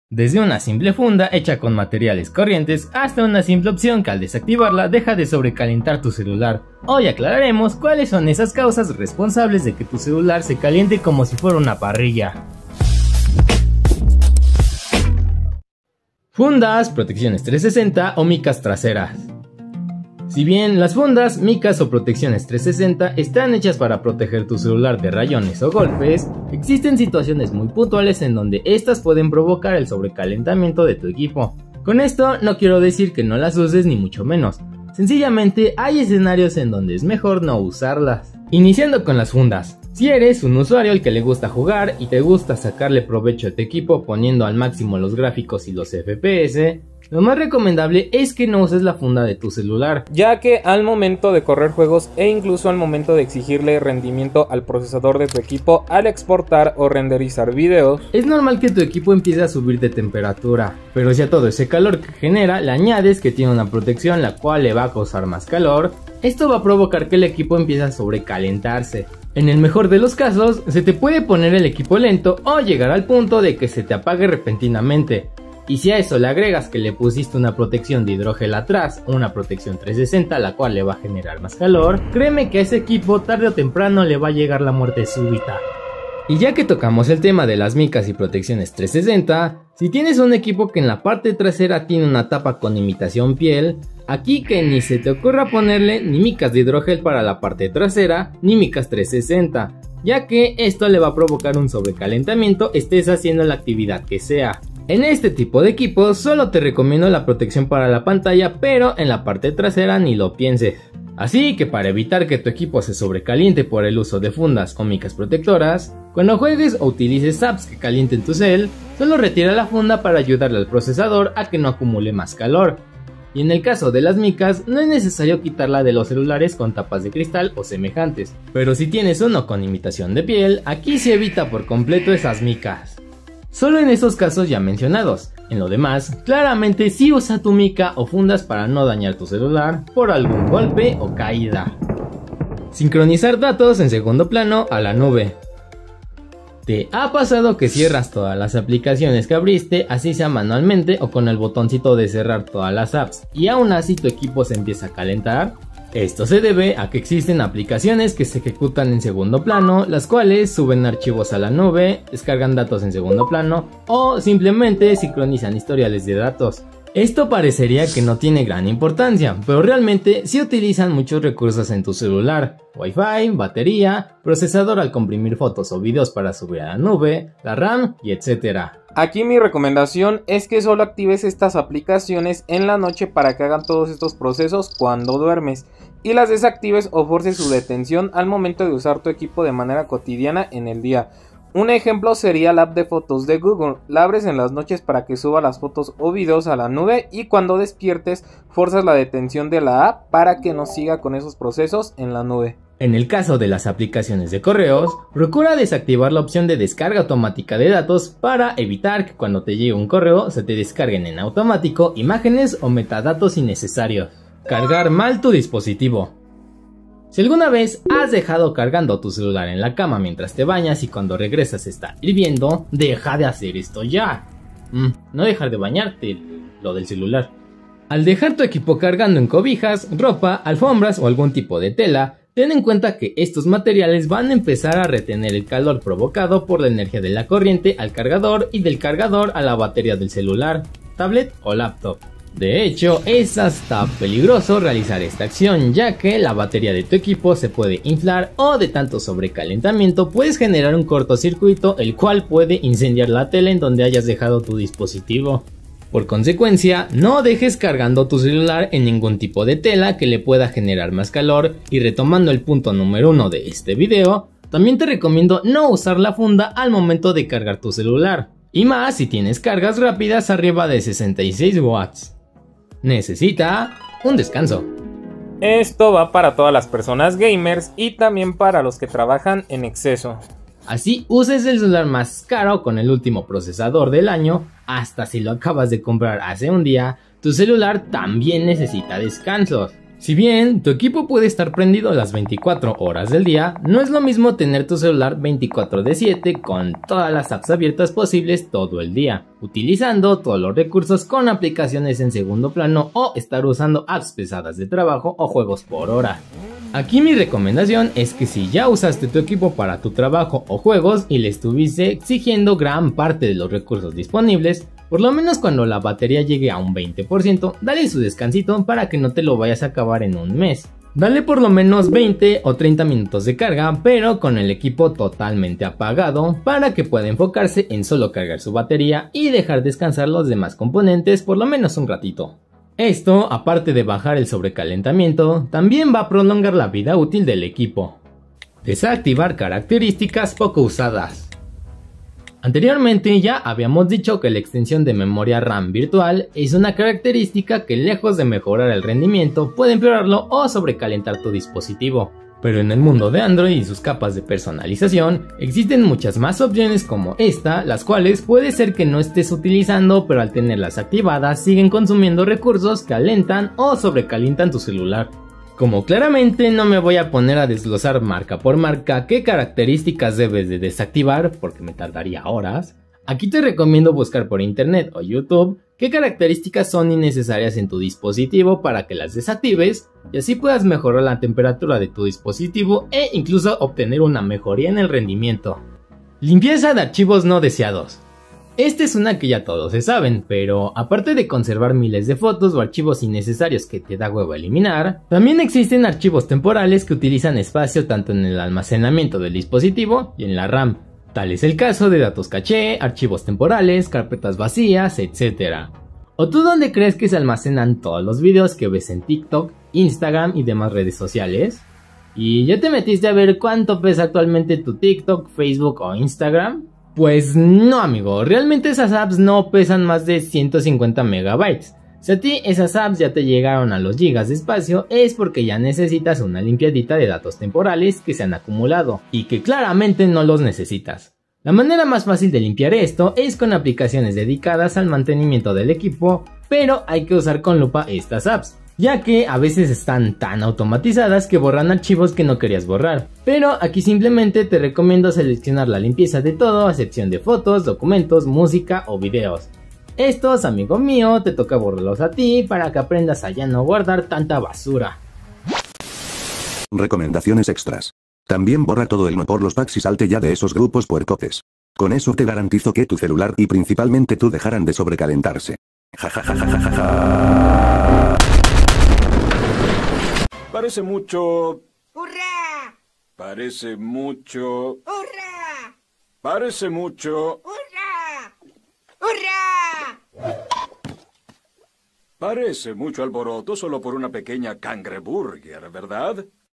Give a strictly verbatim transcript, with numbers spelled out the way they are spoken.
Desde una simple funda hecha con materiales corrientes hasta una simple opción que al desactivarla deja de sobrecalentar tu celular. Hoy aclararemos cuáles son esas causas responsables de que tu celular se caliente como si fuera una parrilla. Fundas, protecciones trescientos sesenta o micas traseras. Si bien las fundas, micas o protecciones trescientos sesenta están hechas para proteger tu celular de rayones o golpes, existen situaciones muy puntuales en donde estas pueden provocar el sobrecalentamiento de tu equipo. Con esto no quiero decir que no las uses ni mucho menos, sencillamente hay escenarios en donde es mejor no usarlas. Iniciando con las fundas. Si eres un usuario al que le gusta jugar y te gusta sacarle provecho a tu equipo poniendo al máximo los gráficos y los F P S, lo más recomendable es que no uses la funda de tu celular, ya que al momento de correr juegos e incluso al momento de exigirle rendimiento al procesador de tu equipo al exportar o renderizar videos, es normal que tu equipo empiece a subir de temperatura, pero si a todo ese calor que genera le añades que tiene una protección la cual le va a causar más calor, esto va a provocar que el equipo empiece a sobrecalentarse. En el mejor de los casos, se te puede poner el equipo lento o llegar al punto de que se te apague repentinamente. Y si a eso le agregas que le pusiste una protección de hidrogel atrás o una protección trescientos sesenta la cual le va a generar más calor, créeme que a ese equipo tarde o temprano le va a llegar la muerte súbita. Y ya que tocamos el tema de las micas y protecciones trescientos sesenta, si tienes un equipo que en la parte trasera tiene una tapa con imitación piel, aquí que ni se te ocurra ponerle ni micas de hidrogel para la parte trasera, ni micas trescientos sesenta, ya que esto le va a provocar un sobrecalentamiento estés haciendo la actividad que sea. En este tipo de equipos solo te recomiendo la protección para la pantalla, pero en la parte trasera ni lo pienses. Así que para evitar que tu equipo se sobrecaliente por el uso de fundas o micas protectoras, cuando juegues o utilices apps que calienten tu cel, solo retira la funda para ayudarle al procesador a que no acumule más calor. Y en el caso de las micas, no es necesario quitarla de los celulares con tapas de cristal o semejantes, pero si tienes uno con imitación de piel, aquí se evita por completo esas micas. Solo en esos casos ya mencionados. En lo demás, claramente sí usa tu mica o fundas para no dañar tu celular por algún golpe o caída. Sincronizar datos en segundo plano a la nube. ¿Te ha pasado que cierras todas las aplicaciones que abriste, así sea manualmente o con el botoncito de cerrar todas las apps, y aún así tu equipo se empieza a calentar? Esto se debe a que existen aplicaciones que se ejecutan en segundo plano, las cuales suben archivos a la nube, descargan datos en segundo plano o simplemente sincronizan historiales de datos. Esto parecería que no tiene gran importancia, pero realmente sí utilizan muchos recursos en tu celular: Wi-Fi, batería, procesador al comprimir fotos o videos para subir a la nube, la RAM y etcétera. Aquí mi recomendación es que solo actives estas aplicaciones en la noche para que hagan todos estos procesos cuando duermes, y las desactives o forces su detención al momento de usar tu equipo de manera cotidiana en el día. Un ejemplo sería la app de fotos de Google. La abres en las noches para que suba las fotos o videos a la nube, y cuando despiertes forzas la detención de la app para que no siga con esos procesos en la nube. En el caso de las aplicaciones de correos, procura desactivar la opción de descarga automática de datos para evitar que cuando te llegue un correo se te descarguen en automático imágenes o metadatos innecesarios. Cargar mal tu dispositivo. Si alguna vez has dejado cargando tu celular en la cama mientras te bañas y cuando regresas está hirviendo, deja de hacer esto ya. Mm, no dejar de bañarte, lo del celular. Al dejar tu equipo cargando en cobijas, ropa, alfombras o algún tipo de tela, ten en cuenta que estos materiales van a empezar a retener el calor provocado por la energía de la corriente al cargador y del cargador a la batería del celular, tablet o laptop. De hecho, es hasta peligroso realizar esta acción, ya que la batería de tu equipo se puede inflar o de tanto sobrecalentamiento puedes generar un cortocircuito, el cual puede incendiar la tela en donde hayas dejado tu dispositivo. Por consecuencia, no dejes cargando tu celular en ningún tipo de tela que le pueda generar más calor. Y retomando el punto número uno de este video, también te recomiendo no usar la funda al momento de cargar tu celular, y más si tienes cargas rápidas arriba de sesenta y seis watts. Necesita un descanso. Esto va para todas las personas gamers y también para los que trabajan en exceso. Así uses el celular más caro con el último procesador del año, hasta si lo acabas de comprar hace un día, tu celular también necesita descansos. Si bien tu equipo puede estar prendido las veinticuatro horas del día, no es lo mismo tener tu celular veinticuatro de siete con todas las apps abiertas posibles todo el día, utilizando todos los recursos con aplicaciones en segundo plano o estar usando apps pesadas de trabajo o juegos por hora. Aquí mi recomendación es que si ya usaste tu equipo para tu trabajo o juegos y le estuviste exigiendo gran parte de los recursos disponibles, por lo menos cuando la batería llegue a un veinte por ciento, dale su descansito para que no te lo vayas a acabar en un mes. Dale por lo menos veinte o treinta minutos de carga, pero con el equipo totalmente apagado, para que pueda enfocarse en solo cargar su batería y dejar descansar los demás componentes por lo menos un ratito. Esto, aparte de bajar el sobrecalentamiento, también va a prolongar la vida útil del equipo. Desactivar características poco usadas. Anteriormente ya habíamos dicho que la extensión de memoria RAM virtual es una característica que, lejos de mejorar el rendimiento, puede empeorarlo o sobrecalentar tu dispositivo. Pero en el mundo de Android y sus capas de personalización, existen muchas más opciones como esta, las cuales puede ser que no estés utilizando, pero al tenerlas activadas siguen consumiendo recursos que alentan o sobrecalientan tu celular. Como claramente no me voy a poner a desglosar marca por marca qué características debes de desactivar porque me tardaría horas, aquí te recomiendo buscar por internet o YouTube qué características son innecesarias en tu dispositivo para que las desactives y así puedas mejorar la temperatura de tu dispositivo e incluso obtener una mejoría en el rendimiento. Limpieza de archivos no deseados. Esta es una que ya todos se saben, pero aparte de conservar miles de fotos o archivos innecesarios que te da huevo eliminar, también existen archivos temporales que utilizan espacio tanto en el almacenamiento del dispositivo y en la RAM. Tal es el caso de datos caché, archivos temporales, carpetas vacías, etcétera. ¿O tú dónde crees que se almacenan todos los videos que ves en TikTok, Instagram y demás redes sociales? ¿Y ya te metiste a ver cuánto pesa actualmente tu TikTok, Facebook o Instagram? Pues no, amigo, realmente esas apps no pesan más de ciento cincuenta megabytes. Si a ti esas apps ya te llegaron a los gigas de espacio, es porque ya necesitas una limpiadita de datos temporales que se han acumulado y que claramente no los necesitas. La manera más fácil de limpiar esto es con aplicaciones dedicadas al mantenimiento del equipo, pero hay que usar con lupa estas apps, ya que a veces están tan automatizadas que borran archivos que no querías borrar. Pero aquí simplemente te recomiendo seleccionar la limpieza de todo a excepción de fotos, documentos, música o videos. Estos, amigo mío, te toca borrarlos a ti para que aprendas a ya no guardar tanta basura. Recomendaciones extras. También borra todo el no por los packs y salte ya de esos grupos puercotes. Con eso te garantizo que tu celular y principalmente tú dejarán de sobrecalentarse. Jajajajajaja. Parece mucho... ¡Hurra! Parece mucho... ¡Hurra! Parece mucho... ¡Hurra! ¡Hurra! Parece mucho alboroto solo por una pequeña cangreburger, ¿verdad?